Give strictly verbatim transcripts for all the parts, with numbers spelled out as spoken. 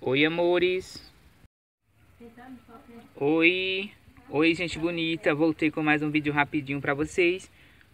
Oi, amores. Oi. Oi, gente bonita. Voltei com mais um vídeo rapidinho pra vocês.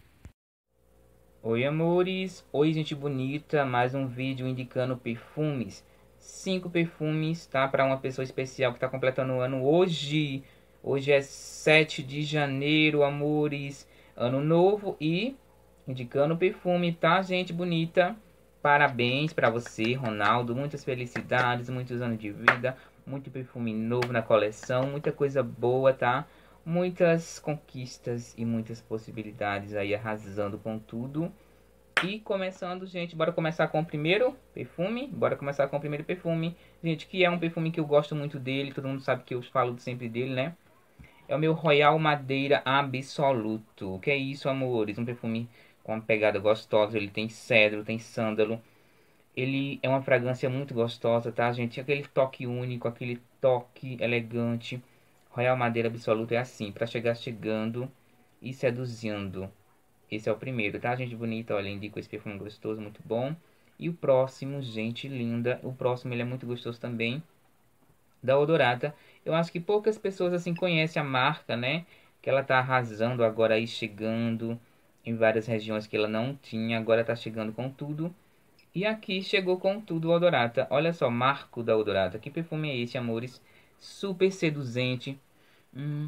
Oi, amores. Oi, gente bonita. Mais um vídeo indicando perfumes. Cinco perfumes, tá? Pra uma pessoa especial que tá completando o ano hoje. Hoje é sete de janeiro, amores. Ano novo e indicando perfume, tá, gente bonita? Parabéns pra você, Ronaldo. Muitas felicidades, muitos anos de vida. Muito perfume novo na coleção. Muita coisa boa, tá? Muitas conquistas e muitas possibilidades aí, arrasando com tudo. E começando, gente, bora começar com o primeiro perfume. Bora começar com o primeiro perfume. Gente, que é um perfume que eu gosto muito dele. Todo mundo sabe que eu falo sempre dele, né? É o meu Royal Madeira Absoluto. O que é isso, amores? Um perfume com uma pegada gostosa. Ele tem cedro, tem sândalo. Ele é uma fragrância muito gostosa, tá, gente? Aquele toque único, aquele toque elegante. Royal Madeira Absoluto é assim, pra chegar chegando e seduzindo. Esse é o primeiro, tá, gente bonita? Olha, indico esse perfume gostoso, muito bom. E o próximo, gente linda. O próximo, ele é muito gostoso também, da Odorata. Eu acho que poucas pessoas assim conhecem a marca, né? Que ela tá arrasando agora aí, chegando em várias regiões que ela não tinha, agora tá chegando com tudo. E aqui chegou com tudo o Odorata. Olha só, marco da Odorata. Que perfume é esse, amores? Super seduzente. Hum,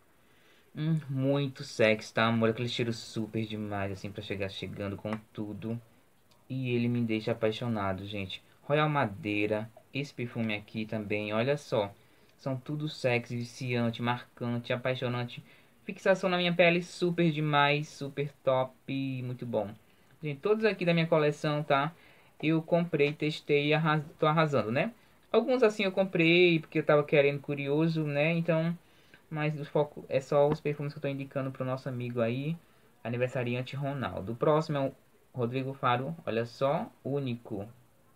hum, muito sexy, tá, amor? Aquele cheiro super demais, assim, pra chegar chegando com tudo. E ele me deixa apaixonado, gente. Royal Madeira. Esse perfume aqui também, olha só. São tudo sexy, viciante, marcante, apaixonante. Fixação na minha pele super demais, super top, muito bom. Gente, todos aqui da minha coleção, tá? Eu comprei, testei e arras... tô arrasando, né? Alguns assim eu comprei porque eu tava querendo, curioso, né? Então, mas o foco é só os perfumes que eu tô indicando pro nosso amigo aí, aniversariante Ronaldo. O próximo é o Rodrigo Faro, olha só, único.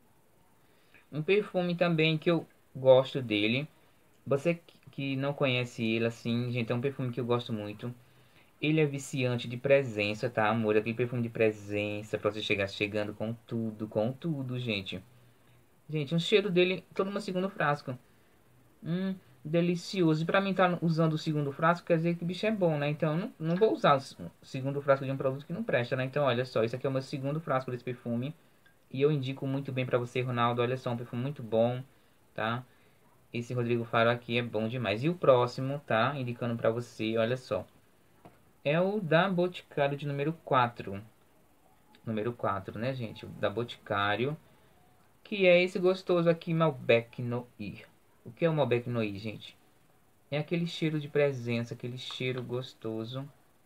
Um perfume também que eu gosto dele. Você que não conhece ele assim, gente, é um perfume que eu gosto muito. Ele é viciante de presença, tá, amor? Aquele perfume de presença pra você chegar chegando com tudo, com tudo, gente. Gente, um cheiro dele, todo no segundo frasco. Hum, delicioso. E pra mim tá usando o segundo frasco, quer dizer que o bicho é bom, né? Então, eu não, não vou usar o segundo frasco de um produto que não presta, né? Então, olha só, esse aqui é o meu segundo frasco desse perfume. E eu indico muito bem pra você, Ronaldo. Olha só, um perfume muito bom, tá? Esse Rodrigo Faro aqui é bom demais. E o próximo, tá? Indicando pra você, olha só. É o da Boticário de número quatro. Número quatro, né, gente? O da Boticário. Que é esse gostoso aqui, Malbec Noir. O que é o Malbec Noir, gente? É aquele cheiro de presença, aquele cheiro gostoso.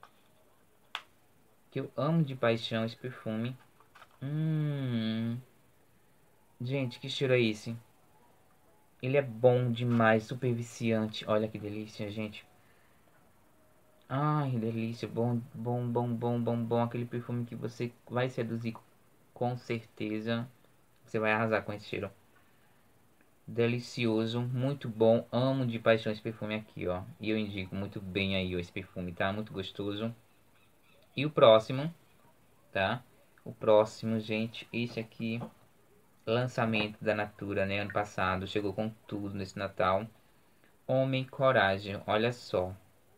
Que eu amo de paixão esse perfume. Hum. Gente, que cheiro é esse? Ele é bom demais, super viciante. Olha que delícia, gente. Ai, que delícia. Bom, bom, bom, bom, bom, bom. Aquele perfume que você vai seduzir com certeza. Você vai arrasar com esse cheiro. Delicioso, muito bom. Amo de paixão esse perfume aqui, ó. E eu indico muito bem aí, ó, esse perfume, tá? Muito gostoso. E o próximo, tá? O próximo, gente, esse aqui, lançamento da Natura, né? Ano passado, chegou com tudo nesse Natal. Homem Coragem, olha só.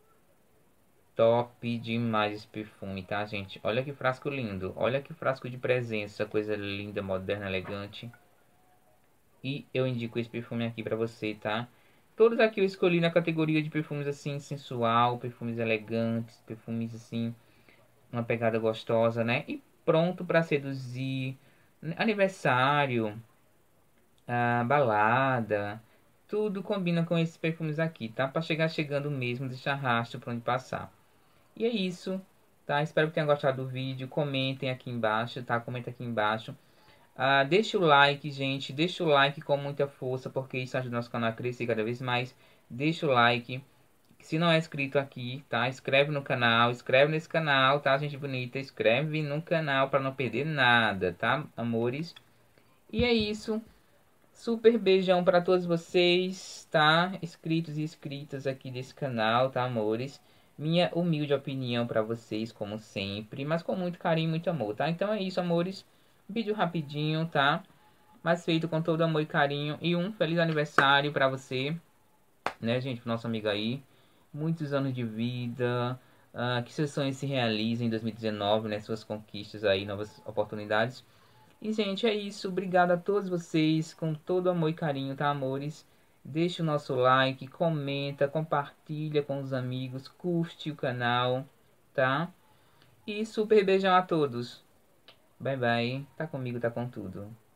Top demais esse perfume, tá, gente? Olha que frasco lindo. Olha que frasco de presença, coisa linda, moderna, elegante. E eu indico esse perfume aqui pra você, tá? Todos aqui eu escolhi na categoria de perfumes assim, sensual, perfumes elegantes, perfumes assim, uma pegada gostosa, né? E pronto pra seduzir. Aniversário, a balada, tudo combina com esses perfumes aqui, tá? Pra chegar chegando mesmo, deixar rastro pra onde passar. E é isso, tá? Espero que tenham gostado do vídeo. Comentem aqui embaixo, tá? Comenta aqui embaixo. Ah, deixa o like, gente. Deixa o like com muita força, porque isso ajuda o nosso canal a crescer cada vez mais. Deixa o like. Se não é inscrito aqui, tá? Inscreve no canal. Inscreve nesse canal, tá, gente bonita? Inscreve no canal para não perder nada, tá, amores? E é isso. Super beijão para todos vocês, tá? Inscritos e inscritas aqui desse canal, tá, amores? Minha humilde opinião para vocês, como sempre, mas com muito carinho e muito amor, tá? Então é isso, amores. Vídeo rapidinho, tá? mas feito com todo amor e carinho. E um feliz aniversário pra você, né, gente, pro nosso amigo aí. Muitos anos de vida, ah, que seus sonhos se realizem em dois mil e dezenove, né, suas conquistas aí, novas oportunidades. E, gente, é isso. Obrigado a todos vocês, com todo amor e carinho, tá, amores? Deixa o nosso like, comenta, compartilha com os amigos, curte o canal, tá? E super beijão a todos. Bye, bye. Tá comigo, tá com tudo.